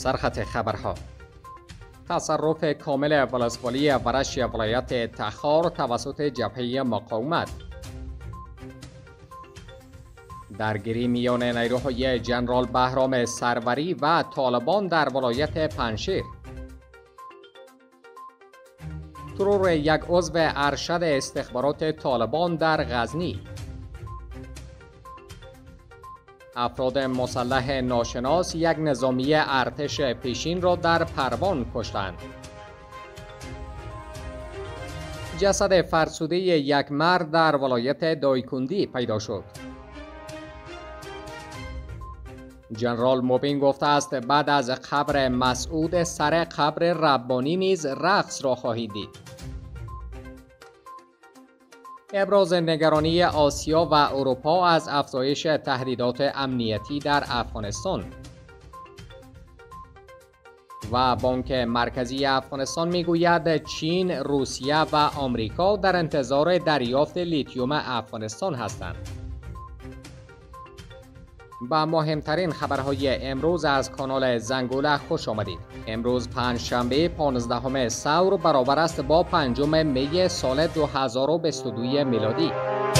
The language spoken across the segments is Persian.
سرخط خبرها: تصرف کامل ولسوالی ورش ولایت تخار توسط جبهه مقاومت. درگیری میان نیروهای جنرال بهرام سروری و طالبان در ولایت پنجشیر. ترور یک عضو ارشد استخبارات طالبان در غزنی. افراد مسلح ناشناس یک نظامی ارتش پیشین را در پروان کشتند. جسد فرسوده یک مرد در ولایت دایکندی پیدا شد. جنرال موبین گفته است بعد از قبر مسعود سر قبر ربانی نیز رقص را خواهید دید. ابراز نگرانی آسیا و اروپا از افزایش تهدیدات امنیتی در افغانستان. و بانک مرکزی افغانستان میگوید چین، روسیه و آمریکا در انتظار دریافت لیتیوم افغانستان هستند. با مهمترین خبرهای امروز از کانال زنگوله خوش آمدید. امروز پنجشنبه 15 ثور برابر است با 5 می سال 2022 میلادی.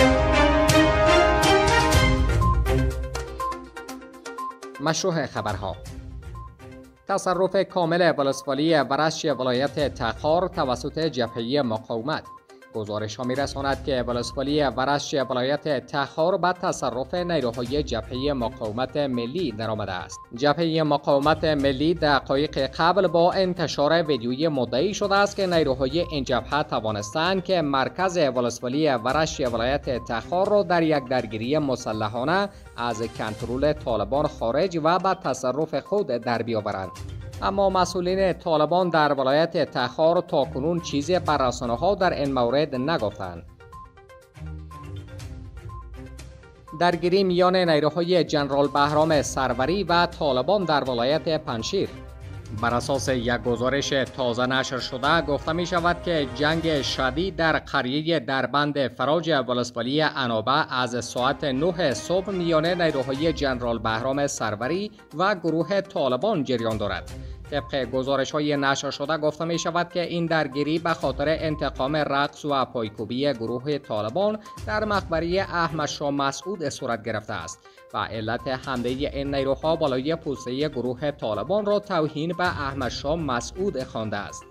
مشروع خبرها: تصرف کامل ولسوالی ورش ولایت تخار توسط جبهه مقاومت. گزارش ها می‌رساند که ولسوالی ورش ولایت تخار به تصرف نیروهای جبهه مقاومت ملی درآمده است. جبهه مقاومت ملی دقایق قبل با انتشار ویدیویی مدعی شده است که نیروهای این جبهه توانستند که مرکز ولسوالی ورش ولایت تخار را در یک درگیری مسلحانه از کنترل طالبان خارج و به تصرف خود در بیاورند. اما مسئولین طالبان در ولایت تخار تاکنون چیزی بر رسانه‌ها در این مورد نگفتند. درگیری میان نیروهای جنرال بهرام سروری و طالبان در ولایت پنجشیر. بر اساس یک گزارش تازه نشر شده گفته می شود که جنگ شدید در قریه دربند فراج ولسوالی عنابه از ساعت 9 صبح میان نیروهای جنرال بهرام سروری و گروه طالبان جریان دارد. طبق گزارش‌های نشر شده گفته می شود که این درگیری به خاطر انتقام رقص و پایکوبی گروه طالبان در مقبره احمد شاه مسعود صورت گرفته است و علت حمله این نیروها بالای پوسته گروه طالبان را توهین به احمد شاه مسعود خوانده است.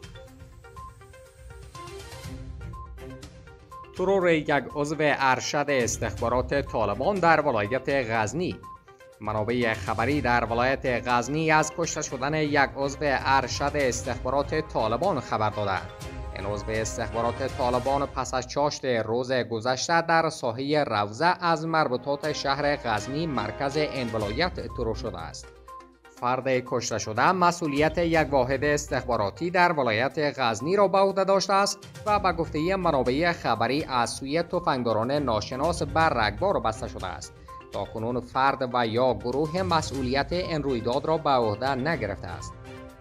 ترور یک عضو ارشد استخبارات طالبان در ولایت غزنی. منابع خبری در ولایت غزنی از کشته شدن یک عضو ارشد استخبارات طالبان خبر دادند. این عضو استخبارات طالبان پس از چاشت روز گذشته در ساحه روضه از مربوطات شهر غزنی مرکز این ولایت ترور شده است. فرد کشته شده مسئولیت یک واحد استخباراتی در ولایت غزنی را به عهده داشته است و به گفته منابع خبری از سوی تفنگداران ناشناس بر رگبار بسته شده است. تاکنون فرد و یا گروه مسئولیت این رویداد را به عهده نگرفته است.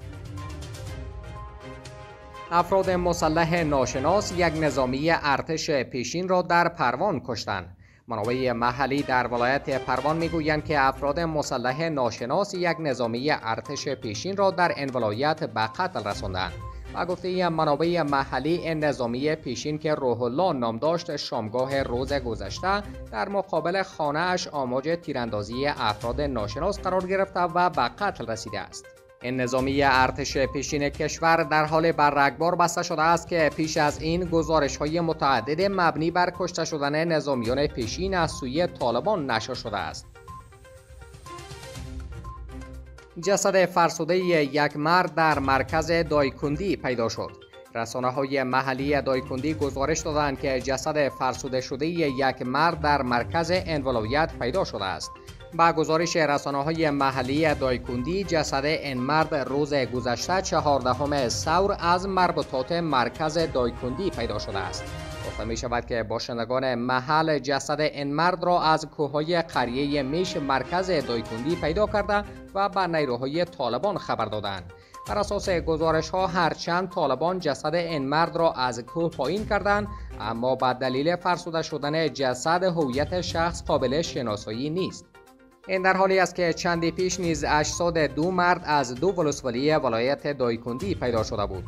افراد مسلح ناشناس یک نظامی ارتش پیشین را در پروان کشتند. منابع محلی در ولایت پروان میگویند که افراد مسلح ناشناس یک نظامی ارتش پیشین را در این ولایت به قتل رساندند. و گفته منابع محلی این نظامی پیشین که روح الله نام داشت شامگاه روز گذشته در مقابل خانه اش آماج تیراندازی افراد ناشناس قرار گرفته و به قتل رسیده است. این نظامی ارتش پیشین کشور در حال بر رگبار بسته شده است که پیش از این گزارش‌های متعدد مبنی بر کشته شدن نظامیان پیشین از سوی طالبان نشر شده است. جسد فرسوده یک مرد در مرکز دایکندی پیدا شد. رسانه‌های محلی دایکندی گزارش دادند که جسد فرسوده شده یک مرد در مرکز این ولایت پیدا شده است. با گزارش رسانه‌های محلی دایکندی جسد این مرد روز گذشته 14 ثور از مربوطات مرکز دایکندی پیدا شده است. گفته می شود که باشندگان محل جسد این مرد را از کوههای قریه میش مرکز دایکندی پیدا کرده و به نیروهای طالبان خبر دادند. بر اساس گزارش ها هرچند طالبان جسد این مرد را از کوه پایین کردند، اما به دلیل فرسوده شدن جسد هویت شخص قابل شناسایی نیست. این در حالی است که چندی پیش نیز اجساد دو مرد از دو ولسوالی ولایت دایکندی پیدا شده بود.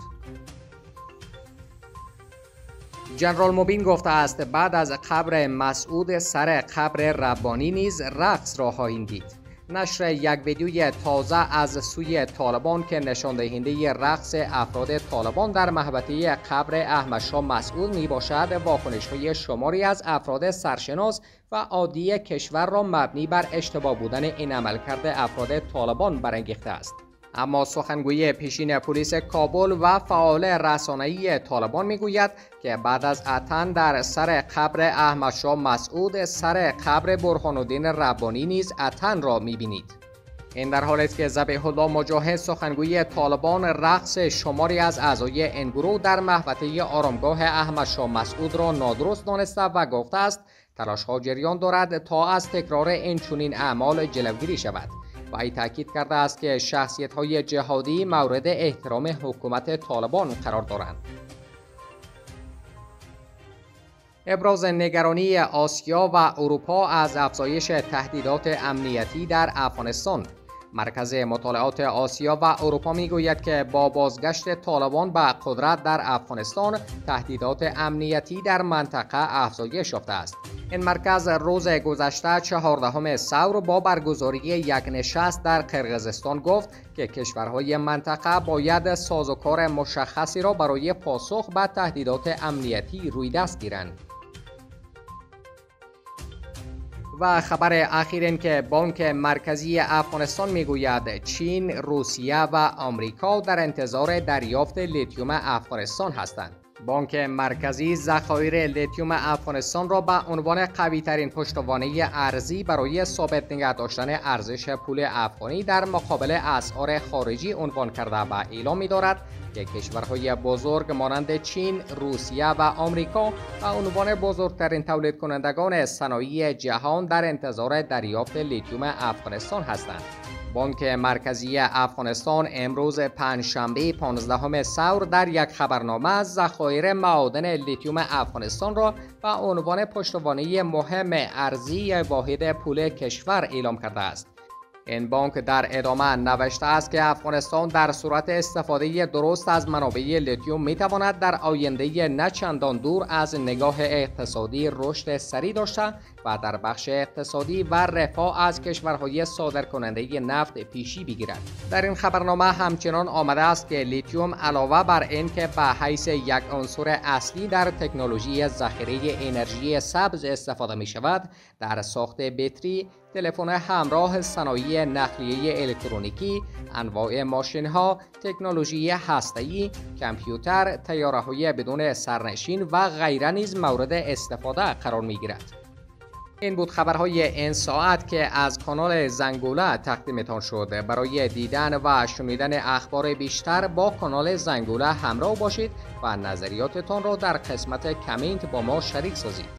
جنرال مبین گفته است بعد از قبر مسعود سر قبر ربانی نیز رقص را خواهیم دید. نشر یک ویدیوی تازه از سوی طالبان که نشان دهنده رقص افراد طالبان در محوطه قبر احمد شاه مسعود می باشد واکنش‌های شماری از افراد سرشناس و عادی کشور را مبنی بر اشتباه بودن این عملکرد افراد طالبان برانگیخته است. اما سخنگوی پیشین پلیس کابل و فعال رسانه‌ای طالبان میگوید که بعد از اتن در سر قبر احمد شاه مسعود سر قبر برهان الدین ربانی نیز اتن را میبینید. این در حالی است که ذبیح الله مجاهد سخنگوی طالبان رقص شماری از اعضای این گروه در محوطه آرامگاه احمد شاه مسعود را نادرست دانسته و گفته است تلاش‌ها جریان دارد تا از تکرار این چنین اعمال جلوگیری شود. و ای تاکید کرده است که شخصیت‌های جهادی مورد احترام حکومت طالبان قرار دارند. ابراز نگرانی آسیا و اروپا از افزایش تهدیدات امنیتی در افغانستان. مرکز مطالعات آسیا و اروپا میگوید که با بازگشت طالبان به قدرت در افغانستان تهدیدات امنیتی در منطقه افزایش یافته است. این مرکز روز گذشته 14 ثور با برگزاری یک نشست در قرقیزستان گفت که کشورهای منطقه باید سازوکار مشخصی را برای پاسخ به تهدیدات امنیتی روی دست گیرند. و خبر اخیر این که بانک مرکزی افغانستان میگوید چین، روسیه و آمریکا در انتظار دریافت لیتیوم افغانستان هستند. بانک مرکزی ذخایر لیتیوم افغانستان را به عنوان قوی‌ترین پشتوانه ارزی برای ثابت نگه داشتن ارزش پول افغانی در مقابل اسعار خارجی عنوان کرده و اعلام می‌دارد که کشورهای بزرگ مانند چین، روسیه و آمریکا به عنوان بزرگترین تولید کنندگان صنایع جهان در انتظار دریافت لیتیوم افغانستان هستند. بانک مرکزی افغانستان امروز پنجشنبه 15 ثور در یک خبرنامه از ذخایر معادن لیتیوم افغانستان را به عنوان پشتوانه مهم ارزی واحد پول کشور اعلام کرده است. این بانک در ادامه نوشته است که افغانستان در صورت استفاده درست از منابع لیتیوم میتواند در آینده نه چندان دور از نگاه اقتصادی رشد سریع داشته و در بخش اقتصادی و رفاه از کشورهای صادرکننده نفت پیشی بگیرد. در این خبرنامه همچنان آمده است که لیتیوم علاوه بر اینکه به حیث یک عنصر اصلی در تکنولوژی ذخیره انرژی سبز استفاده می شود، در ساخت بطری، تلفن همراه، صنایع نقلیه الکترونیکی، انواع ماشین‌ها، تکنولوژی هسته‌ای، کامپیوتر، طیاره‌های بدون سرنشین و غیره نیز مورد استفاده قرار می‌گیرد. این بود خبرهای این ساعت که از کانال زنگوله تقدیمتان شد. برای دیدن و شنیدن اخبار بیشتر با کانال زنگوله همراه باشید و نظریاتتان را در قسمت کامنت با ما شریک سازید.